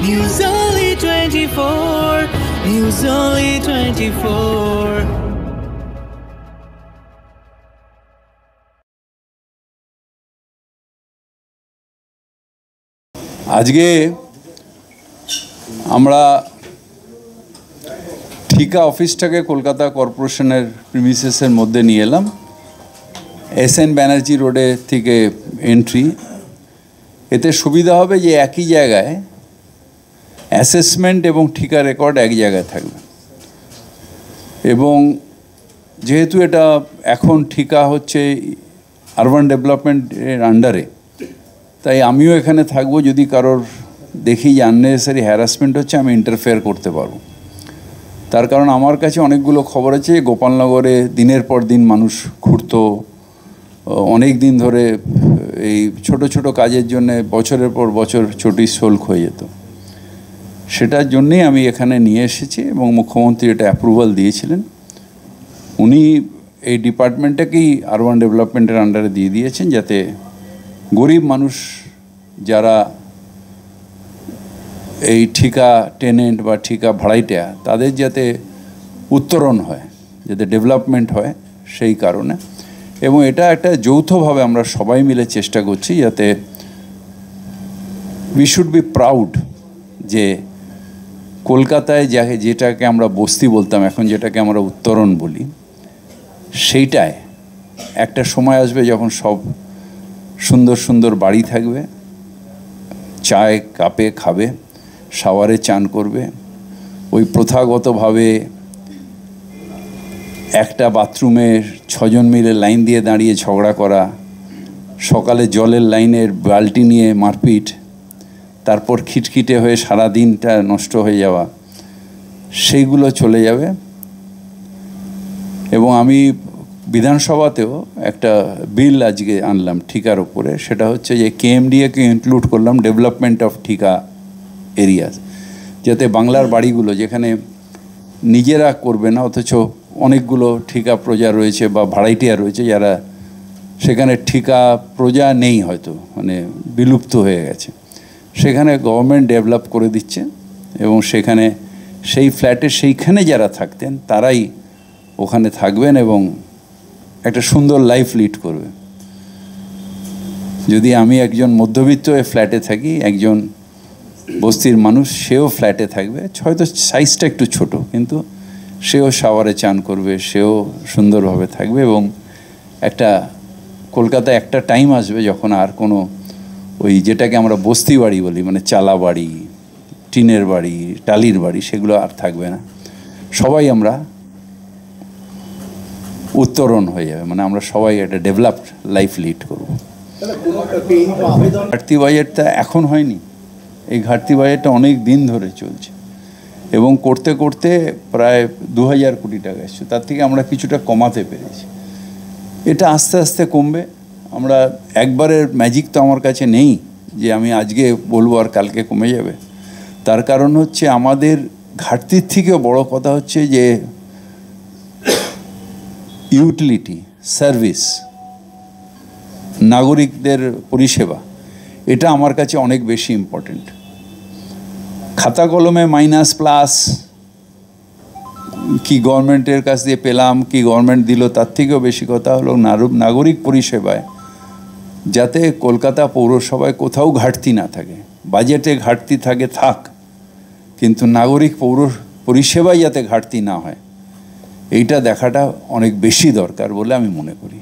News Only 24. News Only 24. আজকে আমরা ঠিকা অফিসটাকে কলকাতা কর্পোরেশনের প্রিমিসেসের মধ্যে নিয়ে এলাম। এসএন ব্যানার্জি রোডে থেকে এন্ট্রি। এতে সুবিধা হবে যে একই জায়গায় অ্যাসেসমেন্ট এবং ঠিকা রেকর্ড এক জায়গায় থাকবে, এবং যেহেতু এটা এখন ঠিকা হচ্ছে আরবান ডেভেলপমেন্টের আন্ডারে, তাই আমিও এখানে থাকবো। যদি কারোর দেখি যে আননেসেসারি হ্যারাসমেন্ট হচ্ছে, আমি ইন্টারফেয়ার করতে পারবো। তার কারণ আমার কাছে অনেকগুলো খবর আছে গোপালনগরে দিনের পর দিন মানুষ ঘুরতো, অনেক দিন ধরে এই ছোট ছোট কাজের জন্য বছরের পর বছর চটি শোল্ক হয়ে যেত। সেটার জন্যেই আমি এখানে নিয়ে এসেছি, এবং মুখ্যমন্ত্রী এটা অ্যাপ্রুভাল দিয়েছিলেন। উনি এই ডিপার্টমেন্টটাকেই আরবান ডেভেলপমেন্টের আন্ডারে দিয়ে দিয়েছেন, যাতে গরিব মানুষ যারা এই ঠিকা টেনেন্ট বা ঠিকা ভাড়াইটা, তাদের যাতে উত্তরণ হয়, যাতে ডেভেলপমেন্ট হয়, সেই কারণে। এবং এটা একটা যৌথভাবে আমরা সবাই মিলে চেষ্টা করছি, যাতে উই শুড বি প্রাউড যে কলকাতায় যেটাকে আমরা বস্তি বলতাম, এখন যেটাকে আমরা উত্তরণ বলি, সেইটায় একটা সময় আসবে যখন সব সুন্দর সুন্দর বাড়ি থাকবে, চায় কাপে খাবে, শাওয়ারে চান করবে। ওই প্রথাগতভাবে একটা বাথরুমে 6 জন মিলে লাইন দিয়ে দাঁড়িয়ে ঝগড়া করা, সকালে জলের লাইনের বালতি নিয়ে মারপিট, তারপর খিটখিটে হয়ে সারা দিনটা নষ্ট হয়ে যাওয়া, সেইগুলো চলে যাবে। এবং আমি বিধানসভাতেও একটা বিল আজকে আনলাম ঠিকার উপরে। সেটা হচ্ছে যে কেএমডিএকে ইনক্লুড করলাম ডেভেলপমেন্ট অফ ঠিকা এরিয়াস, যাতে বাংলার বাড়িগুলো যেখানে নিজেরা করবে না, অথচ অনেকগুলো ঠিকা প্রজা রয়েছে বা ভাড়াইটিয়া রয়েছে যারা সেখানে ঠিকা প্রজা নেই, হয়তো মানে বিলুপ্ত হয়ে গেছে, সেখানে গভর্নমেন্ট ডেভেলপ করে দিচ্ছে। এবং সেখানে সেই ফ্ল্যাটে সেইখানে যারা থাকতেন তারাই ওখানে থাকবেন এবং একটা সুন্দর লাইফ লিড করবে। যদি আমি একজন মধ্যবিত্ত ফ্ল্যাটে থাকি, একজন বস্তির মানুষ সেও ফ্ল্যাটে থাকবে, হয়তো সাইজটা একটু ছোট, কিন্তু সেও শাওয়ারে চান করবে, সেও সুন্দরভাবে থাকবে। এবং একটা কলকাতায় একটা টাইম আসবে যখন আর কোনো ওই যেটাকে আমরা বস্তি বাড়ি বলি, মানে চালা বাড়ি, টিনের বাড়ি, টালির বাড়ি, সেগুলো আর থাকবে না। সবাই আমরা উত্তরণ হয়ে যাবে, মানে আমরা সবাই একটা ডেভেলপড লাইফ লিড করব। ঘাটতি বাজেটটা এখন হয়নি, এই ঘাটতি বাজেটটা অনেক দিন ধরে চলছে, এবং করতে করতে প্রায় 2000 কোটি টাকা এসছে। তার থেকে আমরা কিছুটা কমাতে পেরেছি। এটা আস্তে আস্তে কমবে। আমরা একবারের ম্যাজিক তো আমার কাছে নেই যে আমি আজকে বলবো আর কালকে কমে যাবে। তার কারণ হচ্ছে আমাদের ঘাটতির থেকেও বড় কথা হচ্ছে যে ইউটিলিটি সার্ভিস, নাগরিকদের পরিষেবা, এটা আমার কাছে অনেক বেশি ইম্পর্টেন্ট। খাতা কলমে মাইনাস প্লাস কি গভর্নমেন্টের কাছ দিয়ে পেলাম, কি গভর্নমেন্ট দিল, তার থেকেও বেশি কথা হলো নাগরিক পরিষেবায় যাতে কলকাতা পৌরসভায় কোথাও ঘাটতি না থাকে। বাজেটে ঘাটতি থাকে থাক, কিন্তু নাগরিক পরিষেবায় যাতে ঘাটতি না হয়, এইটা দেখাটা অনেক বেশি দরকার বলে আমি মনে করি।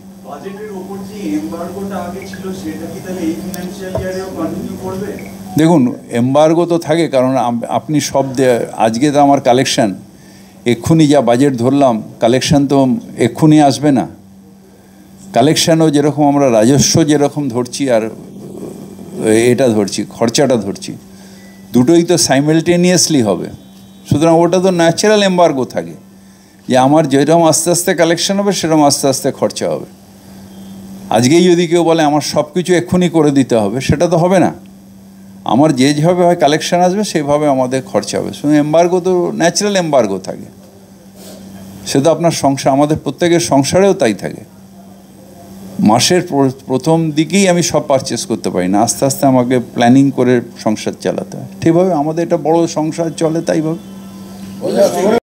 দেখুন, এমবার্গো তো থাকে, কারণ আপনি সব আজকে তো আমার কালেকশন এক্ষুনি যা বাজেট ধরলাম, কালেকশন তো এক্ষুনি আসবে না। কালেকশানও যেরকম আমরা রাজস্ব যেরকম ধরছি আর এটা ধরছি, খরচাটা ধরছি, দুটোই তো সাইমেলটেনিয়াসলি হবে। সুতরাং ওটা তো ন্যাচারাল এমবার্গো থাকে যে আমার যেরকম আস্তে আস্তে কালেকশন হবে সেরকম আস্তে আস্তে খরচা হবে। আজকেই যদি কেউ বলে আমার সব কিছু এক্ষুনি করে দিতে হবে, সেটা তো হবে না। আমার যেভাবে হয় কালেকশন আসবে সেভাবে আমাদের খরচা হবে। শুধু এমবার্গো তো ন্যাচারাল এমবার্গো থাকে, সে তো আপনার সংসার, আমাদের প্রত্যেকের সংসারেও তাই থাকে। মাসের প্রথম দিকেই আমি সব পারচেস করতে পারি না, আস্তে আস্তে আমাকে প্ল্যানিং করে সংসার চালাতে হয়। ঠিকভাবে আমাদের এটা বড় সংসার চলে তাইভাবে।